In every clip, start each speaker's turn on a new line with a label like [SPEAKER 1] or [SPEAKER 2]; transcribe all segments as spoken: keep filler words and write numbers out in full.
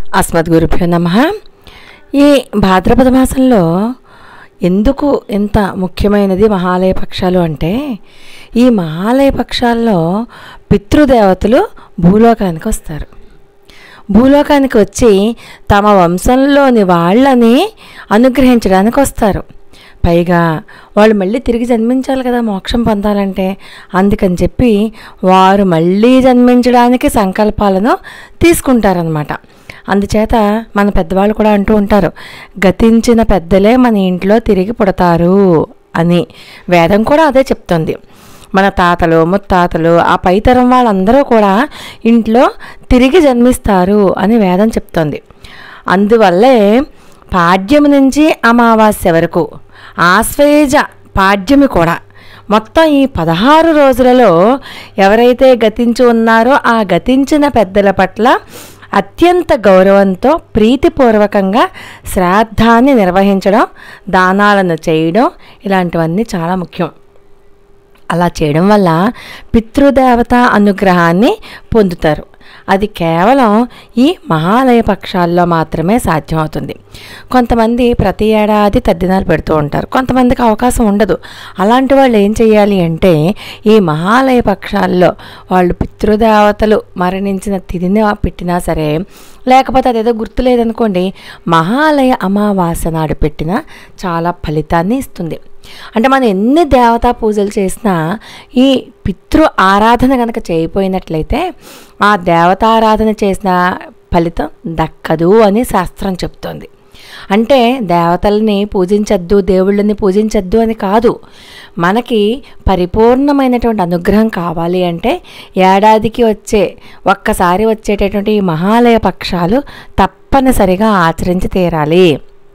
[SPEAKER 1] అస్మద్గురుభ్యో నమః. ఈ భాద్రపద మాసంలో ఎందుకు ఎంత ముఖ్యమైనది మహాలయ పక్షాలు అంటే, ఈ మహాలయ పక్షాల్లో పితృదేవతలు భూలోకానికి వస్తారు. భూలోకానికి వచ్చి తమ వంశంలోని వాళ్ళని అనుగ్రహించడానికి వస్తారు. పైగా వాళ్ళు మళ్ళీ తిరిగి జన్మించాలి కదా మోక్షం పొందాలంటే. అందుకని చెప్పి వారు మళ్ళీ జన్మించడానికి సంకల్పాలను తీసుకుంటారనమాట. అందుచేత మన పెద్దవాళ్ళు కూడా అంటూ ఉంటారు, గతించిన పెద్దలే మన ఇంట్లో తిరిగి పుడతారు అని. వేదం కూడా అదే చెప్తుంది. మన తాతలు ముత్తాతలు ఆ పైతరం వాళ్ళందరూ కూడా ఇంట్లో తిరిగి జన్మిస్తారు అని వేదం చెప్తోంది. అందువల్లే పాడ్యము నుంచి అమావాస్య వరకు ఆశ్వయుజ పాడ్యమి కూడా మొత్తం ఈ పదహారు రోజులలో ఎవరైతే గతించి ఉన్నారో ఆ గతించిన పెద్దల పట్ల అత్యంత గౌరవంతో ప్రీతిపూర్వకంగా శ్రాద్ధాన్ని నిర్వహించడం, దానాలను చేయడం ఇలాంటివన్నీ చాలా ముఖ్యం. అలా చేయడం వల్ల పితృదేవత అనుగ్రహాన్ని పొందుతారు. అది కేవలం ఈ మహాలయ పక్షాల్లో మాత్రమే సాధ్యమవుతుంది. కొంతమంది ప్రతి ఏడాది తద్దినాలు పెడుతూ ఉంటారు, కొంతమందికి అవకాశం ఉండదు. అలాంటి వాళ్ళు ఏం చేయాలి అంటే, ఈ మహాలయ పక్షాల్లో వాళ్ళు పితృదేవతలు మరణించిన తిథిని పెట్టినా సరే, లేకపోతే అదేదో గుర్తులేదనుకోండి, మహాలయ అమావాస్య నాడు పెట్టినా చాలా ఫలితాన్ని ఇస్తుంది. అంటే మనం ఎన్ని దేవతా పూజలు చేసినా ఈ పితృ ఆరాధన కనుక చేయకపోయినట్లయితే ఆ దేవతారాధన చేసిన ఫలితం దక్కదు అని శాస్త్రం చెప్తోంది. అంటే దేవతల్ని పూజించద్దు, దేవుళ్ళని పూజించద్దు అని కాదు. మనకి పరిపూర్ణమైనటువంటి అనుగ్రహం కావాలి అంటే ఏడాదికి వచ్చే ఒక్కసారి వచ్చేటటువంటి ఈ మహాలయ పక్షాలు తప్పనిసరిగా ఆచరించి తీరాలి.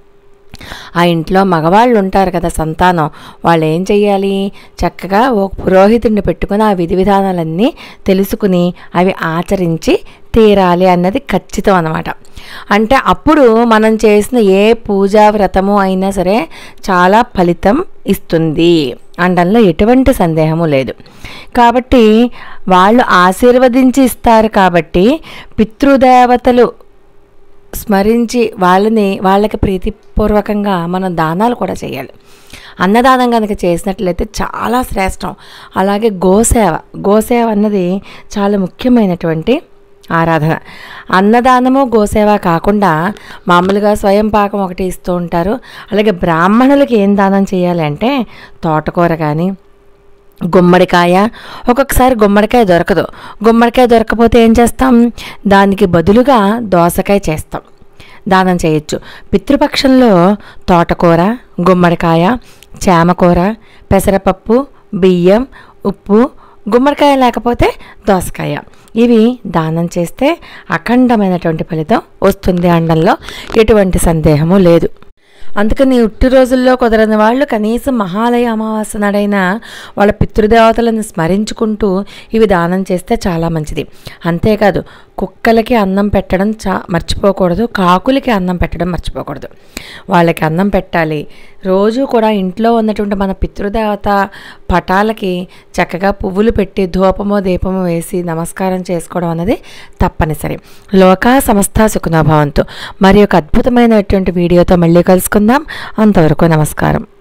[SPEAKER 1] ఆ ఇంట్లో మగవాళ్ళు ఉంటారు కదా, సంతానం, వాళ్ళు ఏం చెయ్యాలి, చక్కగా ఒక పురోహితుడిని పెట్టుకుని ఆ విధి విధానాలన్నీ తెలుసుకుని అవి ఆచరించి తీరాలి అన్నది ఖచ్చితం అన్నమాట. అంటే అప్పుడు మనం చేసిన ఏ పూజా వ్రతము అయినా సరే చాలా ఫలితం ఇస్తుంది అనడంలో ఎటువంటి సందేహము లేదు. కాబట్టి వాళ్ళు ఆశీర్వదించి ఇస్తారు. కాబట్టి పితృదేవతలు స్మరించి వాళ్ళని వాళ్ళకి ప్రీతిపూర్వకంగా మనం దానాలు కూడా చేయాలి. అన్నదానం కనుక చేసినట్లయితే చాలా శ్రేష్టం. అలాగే గోసేవ గోసేవ అన్నది చాలా ముఖ్యమైనటువంటి ఆరాధన. అన్నదానము గోసేవ కాకుండా మామూలుగా స్వయం పాకం ఒకటి ఇస్తూ ఉంటారు. అలాగే బ్రాహ్మణులకి ఏం దానం చేయాలి అంటే తోటకూర కానీ, గుమ్మడికాయ. ఒక్కొక్కసారి గుమ్మడికాయ దొరకదు. గుమ్మడికాయ దొరకకపోతే ఏం చేస్తాం, దానికి బదులుగా దోసకాయ చేస్తాం, దానం చేయొచ్చు. పితృపక్షంలో తోటకూర, గుమ్మడికాయ, చామకూర, పెసరపప్పు, బియ్యం, ఉప్పు, గుమ్మడికాయ లేకపోతే దోసకాయ, ఇవి దానం చేస్తే అఖండమైనటువంటి ఫలితం వస్తుంది అనడంలో ఎటువంటి సందేహము లేదు. అందుకని ఉట్టి రోజుల్లో కుదరని వాళ్ళు కనీసం మహాలయ అమావాస్య నాడైనా వాళ్ళ పితృదేవతలను స్మరించుకుంటూ ఇవి దానం చేస్తే చాలా మంచిది. అంతేకాదు కుక్కలకి అన్నం పెట్టడం చా మర్చిపోకూడదు, కాకులకి అన్నం పెట్టడం మర్చిపోకూడదు. వాళ్ళకి అన్నం పెట్టాలి. రోజు కూడా ఇంట్లో ఉన్నటువంటి మన పితృదేవత పటాలకి చక్కగా పువ్వులు పెట్టి ధూపమో దీపమో వేసి నమస్కారం చేసుకోవడం అనేది తప్పనిసరి. లోకా సమస్త సుఖినో భవంతు. మరి ఒక అద్భుతమైనటువంటి వీడియోతో మళ్ళీ కలుసుకుందాం. అంతవరకు నమస్కారం.